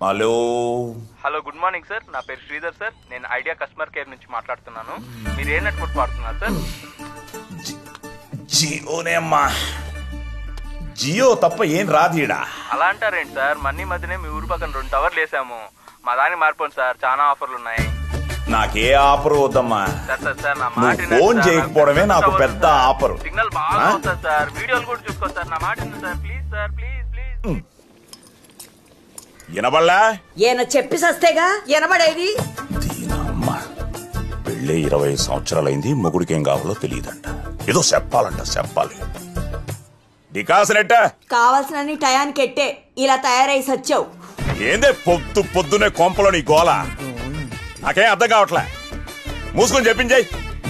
Hello hello, good morning sir. నా పేరు Sridhar sir. నేను ఐడియా కస్టమర్ కేర్ నుంచి మాట్లాడుతున్నాను. మీరు ఏ నెట్వర్క్ వాడుతున్నారు సార్? జియోనే అమ్మా. జియో తప్ప ఏం రాదీడా. అలా అంటారేంటి సార్? మన్నీ మధ్యనే మీ ఊరు పక్కన 2 టవర్లు వేసాము. మా దానికి మారిపోండి సార్, చాలా ఆఫర్లు ఉన్నాయి. నాకే ఆఫర్ వద్దమ్మా. సార్ నా మాట ఫోన్ చేయకపోవడమే నాకు పెద్ద ఆఫర్. సిగ్నల్ బాగా వస్తుంది సార్. వీడియోలు కూడా చూసుకోండి సార్. నా మాట sir, please sir, please please. వినబడలా? ఈయన చెప్పి సస్తేగా వినబడేది. దీనమ్మా, పెళ్ళే 20 సంవత్సరాలైంది, మొగుడికి ఏం కావాలో తెలియదంట. ఏదో చెప్పాలి. డికాసనెట్ట కావాల్సిన టయానికి ఎట్టే ఇలా తయారై సచ్చావు. ఏందే పొద్దునే కొంపలో నీ గోల? నాకేం అర్థం కావట్లే. మూసుకొని చెప్పించాయి.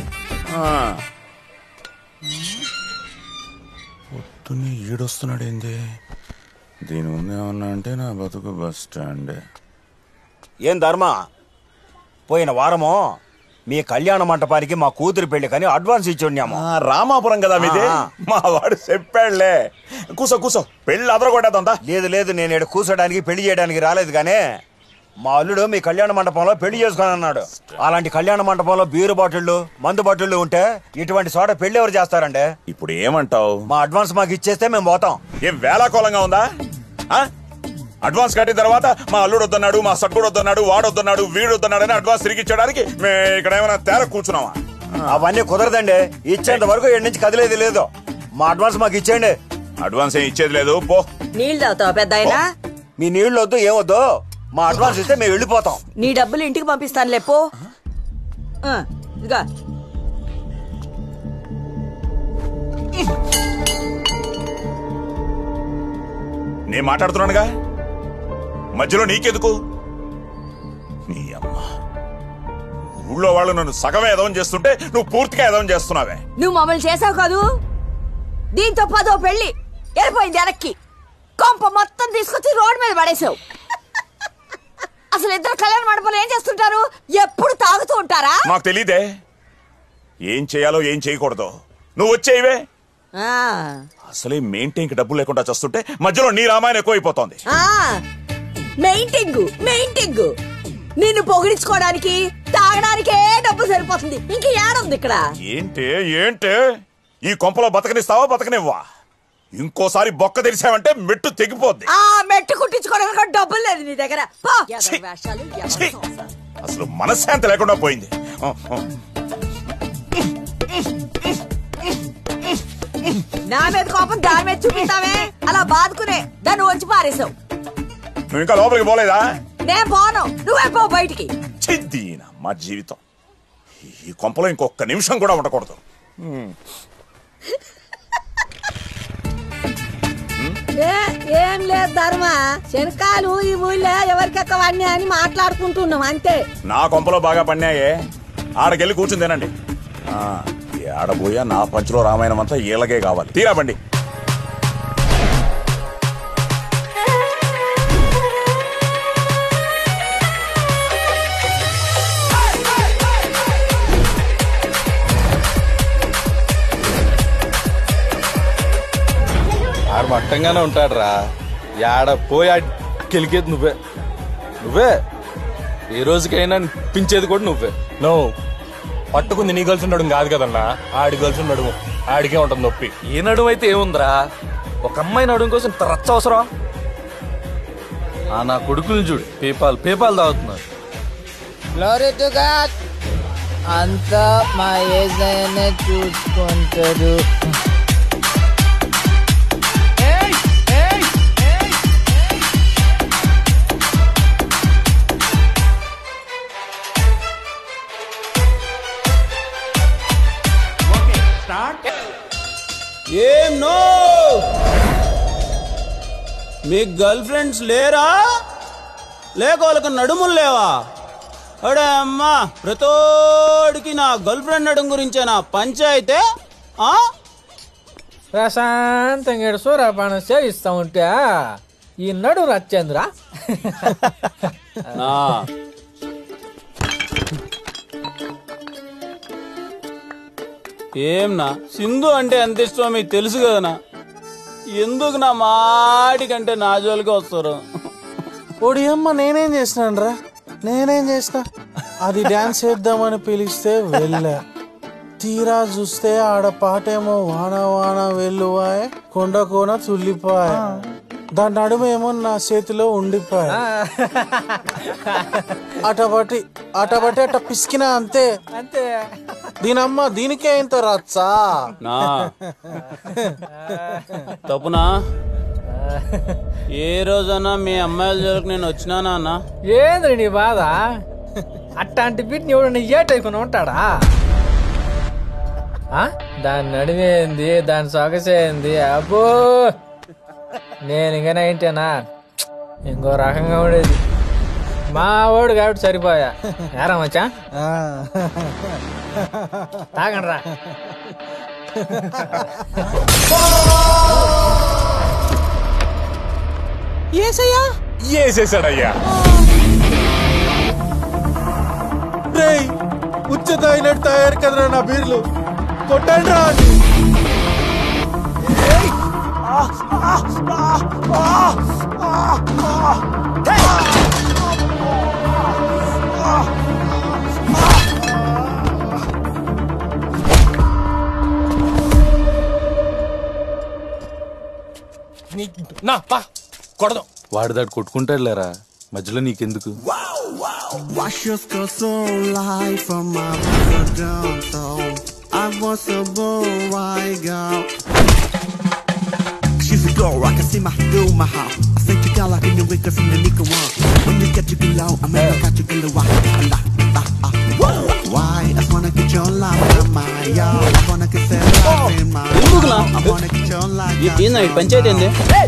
పొద్దున్నే ఈడొస్తున్నాడు ఏంది? దీని ముందు ఏమన్నా అంటే నా బతుకు బస్ స్టాండ్. ఏం ధర్మ, పోయిన వారము మీ కళ్యాణ మంటపానికి మా కూతురు పెళ్లి కానీ అడ్వాన్స్ ఇచ్చి ఉన్నాము. రామాపురం కదా మీది? మా వాడు చెప్పాడులే. కూసో పెళ్లి అదరగొట్టేద్దా? లేదు, నేను ఇక్కడ కూర్చోడానికి పెళ్లి చేయడానికి రాలేదు. కానీ మా అల్లుడు మీ కళ్యాణ మండపంలో పెళ్లి చేసుకుని అన్నాడు. అలాంటి కళ్యాణ మండపంలో బీరు బాటిళ్లు, మందు బాటిళ్లు ఉంటే ఇటువంటి చోట పెళ్లి ఎవరు చేస్తారండి? ఇప్పుడు ఏమంటావు? మా అడ్వాన్స్ మాకు ఇచ్చేస్తే మేము పోతాం. ఏం వేలాకోలంగా ఉందా? అడ్వాన్స్ కట్టిన తర్వాత మా అల్లుడు వద్దన్నాడు, మా సట్టుడు వద్దన్నాడు, వాడు వద్దన్నాడు, వీడు వద్దన్నాడు అని అడ్వాన్స్ తిరిగి ఇచ్చడానికి మేము ఇక్కడ ఏమైనా తేర కూర్చున్నావా? అవన్నీ కుదరదండి. ఇచ్చేంత వరకు ఇక్కడి నుంచి కదిలేదు లేదు. మా అడ్వాన్స్ మాకు ఇచ్చేయండి. అడ్వాన్స్ ఏం ఇచ్చేది లేదు. పో. నీళ్ళు తాగుతావా పెద్దాయనా? మీ నీళ్ళు వద్దు, ఏమొద్దు. మా అడ్వాన్స్ ఇస్తే మేము వెళ్ళిపోతాం. నీ డబ్బులు ఇంటికి పంపిస్తాను లేపో. ఇదిగా నేను మాట్లాడుతున్నానుగా, మధ్యలో నీకెందుకు? నీ అమ్మ, ఊళ్ళో వాళ్ళు నన్ను సగమే ఎదవం చేస్తుంటే నువ్వు పూర్తిగా ఎదవం చేస్తున్నావే. నువ్వు మమ్మల్ని చేసావు కాదు, దీంతో 10వ పెళ్లి వెళ్ళిపోయింది వెనక్కి. కొంప మొత్తం తీసుకొచ్చి రోడ్డు మీద పడేసావు. అసలు ఇద్దరు కళ్యాణ మండపంలో ఏం చేస్తుంటారు? ఎప్పుడు తాగుతూ ఉంటారా? నాకు తెలీదే ఏం చేయాలో ఏం చేయకూడదు. నువ్వు వచ్చేవే. అసలే మెయింటైన్ కి డబ్బులు లేకుండా చేస్తుంటే మధ్యలో నీ రామాయణం ఎక్కువైపోతోంది. మెయింటింగ్ నిన్ను పొగిడించుకోవడానికి తాగడానికే డబ్బు సరిపోతుంది. ఇంక ఏడుంది ఇక్కడ? ఏంటే ఈ కొంపలో బతకనిస్తావా బతకనివ్వా? ఇంకోసారి బొక్క తెరిచావంటే మెట్టు తెగిపోద్ది. మెట్టు కుట్టించుకోవడానికి డబ్బులు లేదు నీ దగ్గర. అసలు మనశ్శాంతి లేకుండా పోయింది. నా మీద కోపం దాని మీద చూపిస్తావే, అలా బాదుకునే దాన్ని వచ్చి పారేసావు. నువ్వు ఇంకా లోపలికి పోలేదా? నేను పోను, నువ్వే పో బయటికి. చిద్దీనా మా జీవితం. ఈ కొంపలో ఇంకొక నిమిషం కూడా ఉండకూడదు. ఏం లేదు ధర్మ, శనకాలు ఈ ఊళ్ళో ఎవరికెక్కవన్నీ అని మాట్లాడుకుంటున్నాం అంతే. నా కొంపలో బాగా పన్నాయే, ఆడకెళ్ళి కూర్చుని తినండి. ఆడబోయా నా పంచులో రామాయణం అంతా ఈలగే కావాలి. తీరా బండి. ఆడు మట్టంగానే ఉంటాడు రా. ఆడ పోయి గెలికేది నువ్వే ఏ రోజుకైనా పించేది కూడా నువ్వే. నువ్వు పట్టుకుంది నీ గర్ల్స్ నడుము కాదు కదన్నా, ఆడి గర్ల్స్ నడుము. ఆడికే ఉంటుంది నొప్పి. ఏ నడుము అయితే ఏముందిరా, ఒక అమ్మాయి నడుము కోసం రచ్చ అవసరం? నా కొడుకులు చూడు, పేపాలు తాగుతున్నారు. అంతా మా ఏజైనా చూసుకుంటాడు. ఏం నో, మీకు గర్ల్ ఫ్రెండ్స్ లేరా? లేక వాళ్ళకి నడుములు లేవా? అడే అమ్మా, ప్రతోడికి నా గర్ల్ ఫ్రెండ్ నడుము గురించే నా పంచాయితే. ప్రశాంతంగా సూర్యపానం సేవిస్తా ఉంటే ఈ నడు రచ్చేంద్రా. ఏంనా సింధు అంటే ఎంత ఇష్టమో మీకు తెలుసు కదనా? ఎందుకు నా మాటికంటే నా జోలికి వస్తారు? ఓడియమ్మ నేనేం చేసినాను రా, నేనేం చేసిన? అది డాన్స్ చేద్దామని పిలిస్తే వెళ్ళా, తీరా చూస్తే ఆడ పాటేమో వాన వాన వెల్లువాయ్ కొండ కోన తుల్లిపాయ, దాని నడుమేమో నా చేతిలో ఉండిపోయా. అటబట్టి అట పిసికినా అంతే అంతే. దీనమ్మ దీనికే ఇంత రచ్చా? నా తప్పునా? ఏ రోజన్నా మీ అమ్మాయిల జోలికి నేను వచ్చినానా అన్న? ఏంద్రి నీ బాధ? అట్లాంటి బిడ్ని ఎవడన్నా ఏటైకుని ఉంటాడా? దాని నడివేంది, దాని సొగసేంది, అబ్బో నేను ఇంకా ఏంటేనా ఇంకో రకంగా ఉండేది. మా వాడు కాబట్టి సరిపోయా. ఏరా మచ్చా తాగండి రా. ఏసేసాడయ్యా. ఉచ్చ తాగినట్టు తయారు కదరా నా బీర్లు, కొట్టండి రా. నా పా కొడదాం. వాడిదాడు కొట్టుకుంటాడు లేరా, మధ్యలో నీకెందుకు? Wash your skirt so light from my downtown. I was a boy girl. She's a girl, I can see my through my house. I think you got like in the wickers in the nickel one. When you get to get low, I mean I got you get low. Why? I wanna get your love in my yard. I wanna get that love in my yard. I wanna get your love. ఈ night పంచాయతీ ఏంది?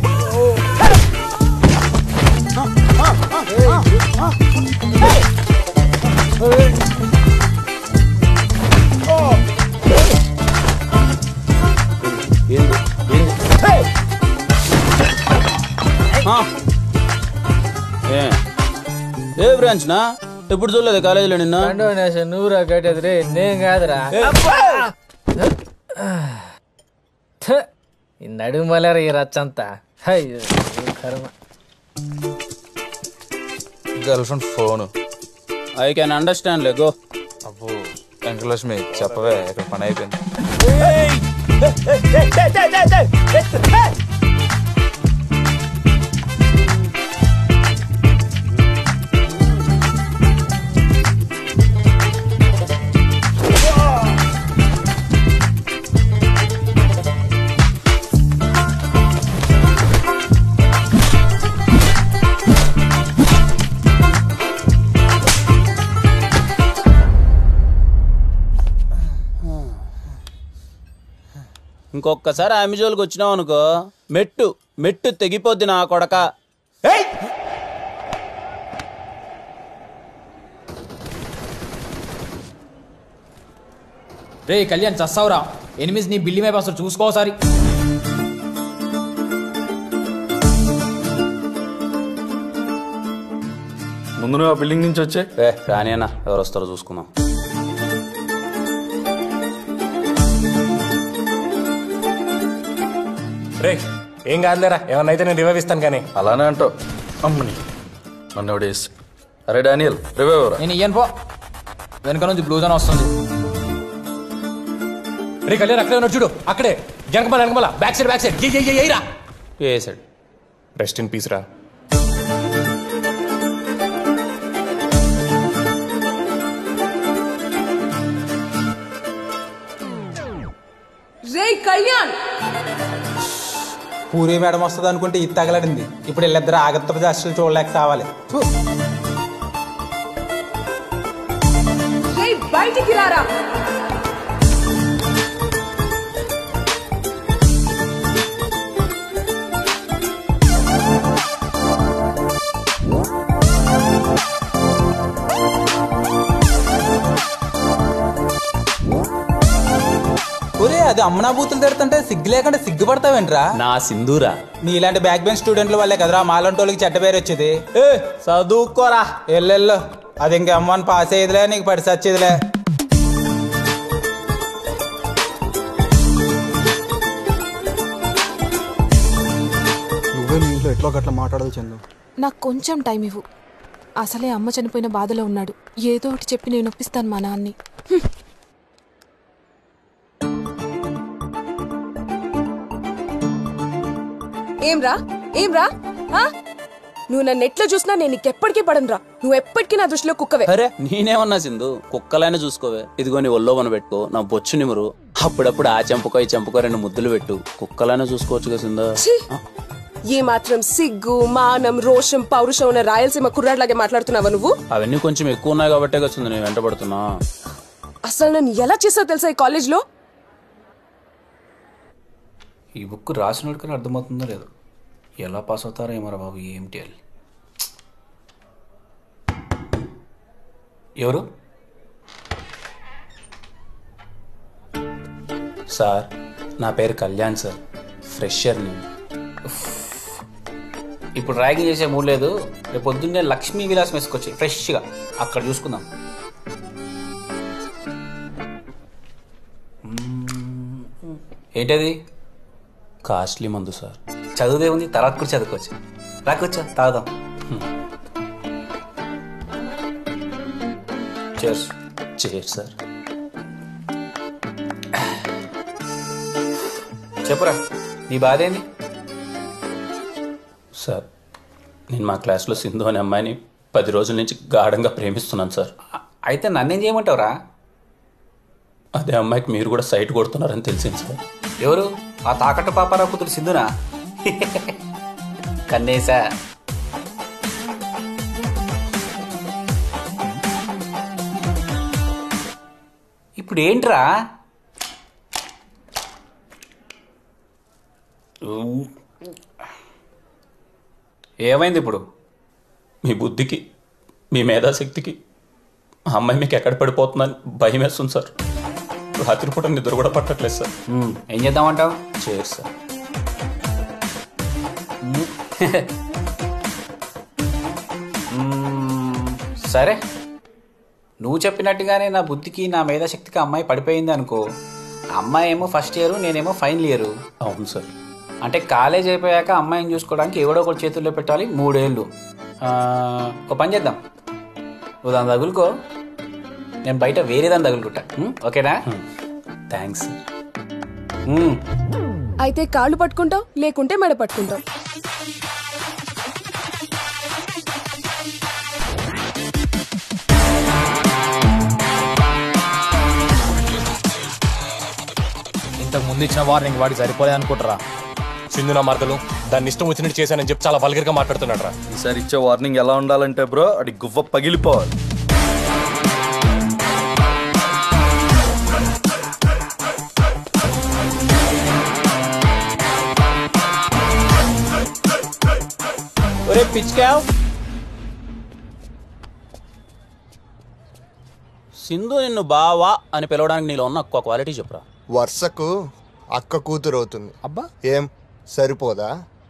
ఏ branch నా ఎప్పుడు చూడలేదు కాలేజీలో నిన్న? నువ్వురా కట్టేది రే, నేను కాదురా. ఈ నడుము మలేరా ఈ రచ్చంతా. Girlfriend phone. I can understand లే, గో. అబ్బో వెంకటలక్ష్మి చెప్పవే, ఇక్కడ పని అయిపోయింది. ఇంకొకసారి ఆమె జోలికి వచ్చినావు అనుకో, మెట్టు మెట్టు తెగిపోద్ది నా కొడక. రే కళ్యాణ్ చస్తావురా, ఎనిమిది నీ బిల్లి మీద అసలు చూసుకోసారి. ముందు నువ్వు ఆ బిల్డింగ్ నుంచి వచ్చే. రానేనా, ఎవరు వస్తారో చూసుకుందాం. రే ఏం కాదులేరా, ఏమన్నా అయితే నేను రివైవ్ ఇస్తాను. కానీ అలానే అంటావు. అమ్మని నన్ను ఎవడేసి. అరే డానియల్ రివైవ్ ఎవరా? నేను ఇయ్యను పో, వెనక నుంచి బ్లూజ్ అని వస్తుంది. రే కళ్యాణ్ అక్కడే ఉన్నాడు చూడు, అక్కడే వెనకమల బ్యాక్ సైడ్ ఏయిరా. వేసాడు. రెస్ట్ ఇన్ పీస్ రా. రే కళ్యాణ్, పూరి మేడం వస్తుంది అనుకుంటే ఇది తగలడింది. ఇప్పుడు వీళ్ళిద్దరు ఆగత్త దర్శలు చూడలేక కావాలి. బయటికి రారా. ఒరే అది అమ్మనా బూతులు తిడుతుంటే సిగ్గు లేకుండా సిగ్గుపడతావేంట్రా? నా సింధూరా, నీలాంటి బ్యాక్ బెంచ్ స్టూడెంట్ల వల్లే కదరా మాలంటోళ్ళకి చెడ్డ పేరు వచ్చేది. చదువుకోరా ఎల్లెల్లో, అది ఇంక అమ్మని పాస్ అయ్యేదిలే, నీకు పడి సచ్చేదిలే. నువ్వే మీ ఇంట్లో ఎట్లా అబ్బా అట్లా మాట్లాడదు చందు. నాకు కొంచెం టైం ఇవ్వు. అసలే అమ్మ చనిపోయిన బాధలో ఉన్నాడు. ఏదో ఒకటి చెప్పి నేను ఒప్పిస్తాను మా నాన్ని. ఏమ్రా ఏమ్రా నువ్వు నన్ను ఎట్లా చూసినా నేను నీకెప్పటికీ పడనురా. నువ్వు ఎప్పటికీ నా దృష్టిలో కుక్కవే. అరే నేనేమన్నా సింధు, కుక్కలైనా చూసుకోవే. ఇదిగో నీ ఒళ్ళో మన పెట్టుకో, నా బొచ్చు నిమురు, అప్పుడప్పుడు ఆ చెంపకో ఈ చెంపకో 2 ముద్దులు పెట్టు. కుక్కలైనా చూసుకోవచ్చుగా సింధు. ఏ మాత్రం సిగ్గు మానం రోషం పౌరుషం ఉన్న రాయలసీమ కుర్రాడ్లాగే మాట్లాడుతున్నావా నువ్వు? అవన్నీ కొంచెం ఎక్కువ ఉన్నాయి కాబట్టే వచ్చింది నేను వెంటబడుతున్నా. అసలు నన్ను ఎలా చేసావు తెలుసా ఈ కాలేజ్లో? ఈ బుక్ రాసినోడికని అర్థమవుతుందో లేదు. ఎలా పాస్ అవుతారో ఏమరా బాబు. ఏంటి ఎవరు? సార్ నా పేరు కళ్యాణ్ సార్, ఫ్రెషర్ నేను. ఇప్పుడు ర్యాగింగ్ చేసే మూడు లేదు. రేపు పొద్దున్నే లక్ష్మీ విలాస్ వేసుకొచ్చి ఫ్రెష్గా అక్కడ చూసుకుందాం. ఏంటది? కాస్ట్లీ మందు సార్. చదువుదే ఉంది, తర్వాత కూడా చదువుకోవచ్చు. రాకొచ్చా తాగుదాం. చేర్ సార్. చెప్పురా నీ బాధ ఏంది? సార్ నేను మా క్లాస్లో సింధు అనే అమ్మాయిని 10 రోజుల నుంచి గాఢంగా ప్రేమిస్తున్నాను సార్. అయితే నన్నేం చేయమంటావురా? అదే అమ్మాయికి మీరు కూడా సైట్ కొడుతున్నారని తెలిసింది సార్. ఎవరు? ఆ తాకట్టు పాపారావు కూతురు సింధునా? కన్నేసా. ఇప్పుడు ఏంట్రా? ఏమైంది ఇప్పుడు? మీ బుద్ధికి మీ మేధాశక్తికి ఆ అమ్మాయి మీకు ఎక్కడ పడిపోతుందని భయం వేస్తుంది సార్. రాత్రిపూట నిద్ర కూడా పట్టట్లేదు సార్. ఏం చేద్దామంటావు? చేరు సార్. సరే నువ్వు చెప్పినట్టుగానే నా బుద్ధికి నా మేధాశక్తికి అమ్మాయి పడిపోయింది అనుకో. అమ్మాయి ఏమో ఫస్ట్ ఇయర్, నేనేమో ఫైనల్ ఇయర్. అవును సార్. అంటే కాలేజ్ అయిపోయాక అమ్మాయిని చూసుకోవడానికి ఎవడో ఒకటి చేతుల్లో పెట్టాలి. 3 ఏళ్ళు. ఒక పని చేద్దాం, నువ్వు దాన్ని తగులుకో, నేను బయట వేరే దాన్ని తగులుకుంటా. ఓకేనా? థ్యాంక్స్. అయితే కాళ్ళు పట్టుకుంటావు, లేకుంటే మెడ పట్టుకుంటావు. ఇంతకు ముందు ఇచ్చిన వార్నింగ్ వాడికి సరిపోలేదు అనుకుంటారా? సింధు నా మరదలు, దాన్ని ఇష్టం వచ్చినట్టు చేశానని చెప్పి చాలా వల్గర్గా మాట్లాడుతున్నాడు రా. ఈసారి ఇచ్చే వార్నింగ్ ఎలా ఉండాలంటే బ్రో, అది గువ్వ పగిలిపోవాలి. ఒరే పిచ్చుకావ్, సింధు నిన్ను బావా అని పిలవడానికి నీలో ఉన్న ఒక్క క్వాలిటీ చెప్పురా. వర్షకు అక్క కూతురు అవుతుంది. అబ్బా ఏం సరిపోదా?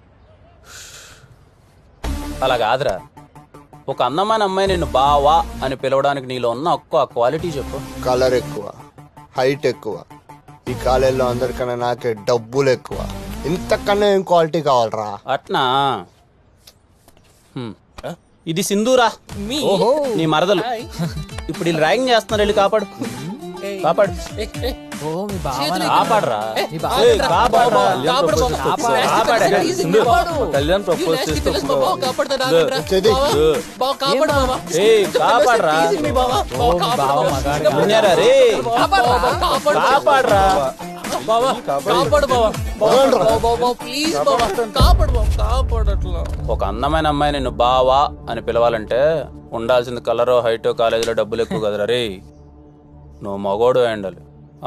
అలా కాదురా, ఒక అందమైన అమ్మాయి నిన్ను బావా అని పిలవడానికి నీలో ఉన్న ఒక్క క్వాలిటీ చెప్పు. కలర్ ఎక్కువ, హైట్ ఎక్కువ, ఈ కాలేజీలో అందరికన్నా నాకే డబ్బులు ఎక్కువ. ఇంతకన్నా ఏం క్వాలిటీ కావాలరా? అట్నా? ఇది సింధూరా, నీ మరదలు. ఇప్పుడు వీళ్ళు ర్యాగింగ్ చేస్తున్నారు, వెళ్ళి కాపాడు. కాపాడు కాపాడరా. కళ్యాణ్ ప్రపోజ్ చేస్తే కాపాడరా. కాపాడరా. ఒక అందమైన అమ్మాయి నిన్ను బావా అని పిలవాలంటే ఉండాల్సింది కలరో హైటో, కాలేజీలో డబ్బులు ఎక్కువ కదరా రే. నువ్వు మగోడు ఉండాలి.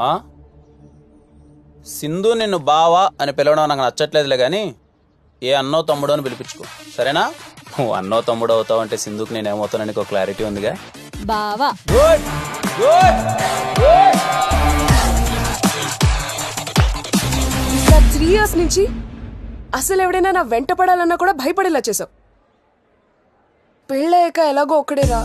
సింధు నిన్ను బావా అని పిలవడం నాకు నచ్చట్లేదులే కానీ ఏ అన్నో తమ్ముడో అని పిలిపించుకో, సరేనా? నువ్వు అన్నో తమ్ముడు అవుతావు అంటే సింధుకి నేనేమవుతానని ఒక క్లారిటీ ఉందిగా. బావా గుడ్ గుడ్. 3 years నుంచి అసలు ఎవడైనా నా వెంట పడాలన్నా కూడా భయపడేలా చేసావు. పెళ్ళయ్యాక ఎలాగో ఒక్కడేరా.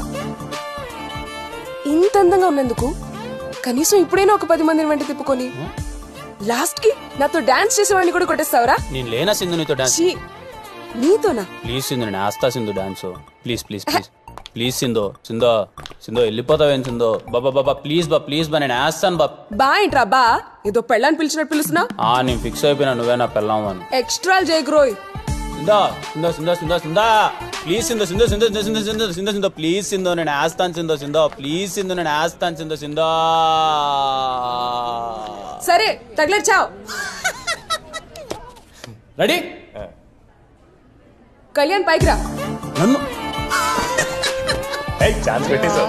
ఇంత అందంగా ఉన్నందుకు కనీసం ఇప్పుడైనా ఒక 10 మందిని వెంట తిప్పుకొని లాస్ట్ కి నాతో డాన్స్ చేసేవాడిని కూడా కొట్టేస్తావరా? నేను లేనా సింధు నీతో డాన్స్? నీతోనా? ప్లీజ్ సింధు నేను వేస్తా Sindhu dance. Please please please please Sindhu Sindhu Sindhu వెళ్ళిపోతావేం సింధు? బాబా బాబా ప్లీజ్ బా ప్లీజ్ బా నేను వేస్తాను బా. బా ఏంట్రా బా? ఏదో పెళ్ళని పిలిచినట్టు పిలుస్తున్నా? నేను ఫిక్స్ అయిపోయినా నువ్వే నా పెళ్ళాం అని. ఎక్స్ట్రా జయగ్రోయ్. సింధు సింధు సింధు సింధు సింధు ప్లీజ్ సింధు సింధు సింధు సింధు సింధు సింధు సింధు సింధు ప్లీజ్ సింధు నేను వేస్తాను సింధు సింధు ప్లీజ్ సింధు నేను వేస్తాను సింధు సింధు. సరే తగిలేచావు. రెడీ? కళ్యాణ్ పైకి రా. నన్ను ఛాన్స్ పెట్టేశావు.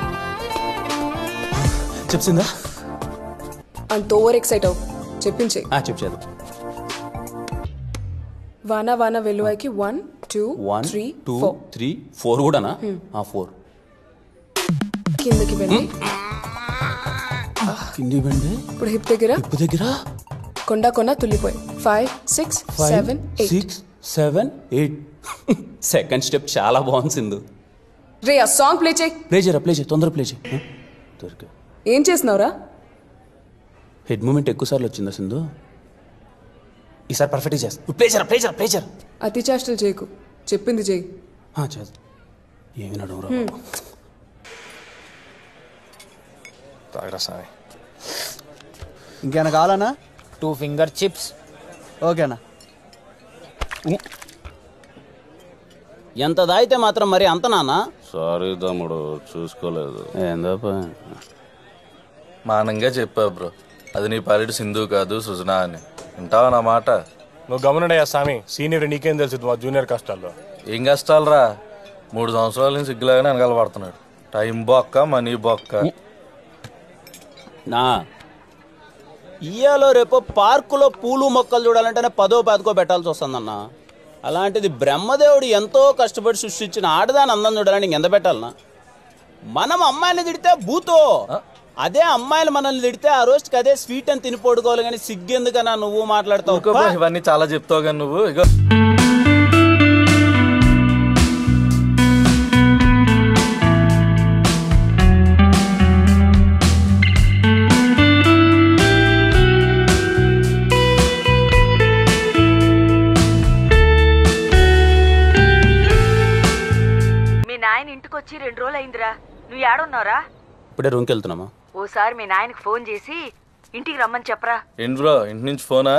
చెప్సిందా? అంత ఓవర్ ఎక్సైట్ అవు. చెప్పించే. చెప్పేది. వాన వాన వెలువైకి 1 2 3 3 4 కూడానా? 4 కిందకి వెళ్ళి కింది బండి. ఇప్పుడు హిప్ దగ్గర కొండ కొన తుల్లిపోయి 5 6 7 8 6 7 8. సెకండ్ స్టెప్ చాలా బాగుంది సింధు. రే ఆ సాంగ్ ప్లే చేయి. ప్లే చేయి తొందర ప్లే చేయి. ఏం చేస్తున్నావురా? హెడ్ మూమెంట్ ఎక్కువ సార్లు వచ్చిందా సింధు? ఈసారి పర్ఫెక్ట్గా చేస్తా. ప్లే చేయరా. అతి చేష్టలు చేయకు. చెప్పింది చేయి. చేస్తా. ఏమి నడవరా తాగరా సామి. ఇంకేనా కావాలన్నా? 2 ఫింగర్ చిప్స్. ఓకేనా? ఎంత దాయితే మాత్రం మరి అంత నానా? సారీ తమ్ముడు చూసుకోలేదు. ఏందో మానంగా చెప్పా బ్రో, అది నీ పాలిటి సింధు కాదు సుజనా అని. వింటావా నా మాట? నువ్వు గమనడయ్యా స్వామి, సీనియర్ నీకేం తెలుసు మా జూనియర్ కష్టాల్లో. ఏం కష్టాలు రా, 3 సంవత్సరాల నుంచి సిగ్గులాగానే వెనకాల పడుతున్నాడు. టైం బొక్క, మనీ బొక్క. నా ఇయ్యాలో రేపో పార్కులో పూలు మొక్కలు చూడాలంటేనే 10వ 15కో పెట్టాల్సి వస్తుందన్న. అలాంటిది బ్రహ్మదేవుడు ఎంతో కష్టపడి సృష్టించిన ఆడదాని అందం చూడాలని ఇంకెంత పెట్టాలన్నా? మనం అమ్మాయిని తిడితే బూతో, అదే అమ్మాయిలు మనల్ని తిడితే ఆ రోజుకి అదే స్వీట్ అని తినిపోడుకోవాలి. కానీ సిగ్గెందుకన్నా నువ్వు మాట్లాడతావు? ఇవన్నీ చాలా చెప్తావు కానీ నువ్వు. ఇగో ఇంటికొచ్చి 2 రోజులు అయిందిరా. నువ్వు ఏడున్నావురా? ఇప్పుడే రూమ్కి వెళ్తున్నామా? ఓసారి మీ నాయనకి ఫోన్ చేసి ఇంటికి రమ్మని చెప్పరా. ఏంటి బ్రో, ఇంటి నుంచి ఫోనా?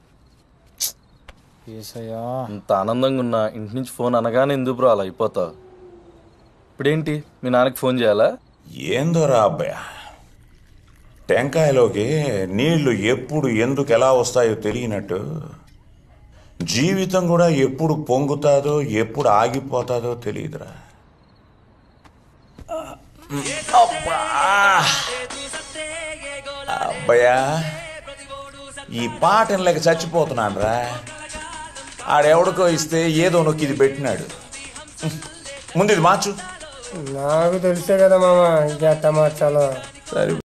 ఇంత ఆనందంగా ఉన్నా ఇంటి నుంచి ఫోన్ అనగానే ఎందుకు బ్రో అలా అయిపోతావు? ఇప్పుడేంటి మీ నాన్నకి ఫోన్ చేయాలా? ఏందోరా అబ్బాయ, టెంకాయలోకి నీళ్లు ఎప్పుడు ఎందుకు ఎలా వస్తాయో తెలియనట్టు జీవితం కూడా ఎప్పుడు పొంగుతాదో ఎప్పుడు ఆగిపోతాదో తెలియదురా. అబ్బయ్యా, ఈ పాటను లేక చచ్చిపోతున్నాను రా. ఆడెవడికో ఇస్తే ఏదో నొక్కి ఇది పెట్టినాడు. ముందు ఇది మార్చు. నాకు తెలిసే కదా మామ, ఇంకెట్ట మార్చాలో. సరే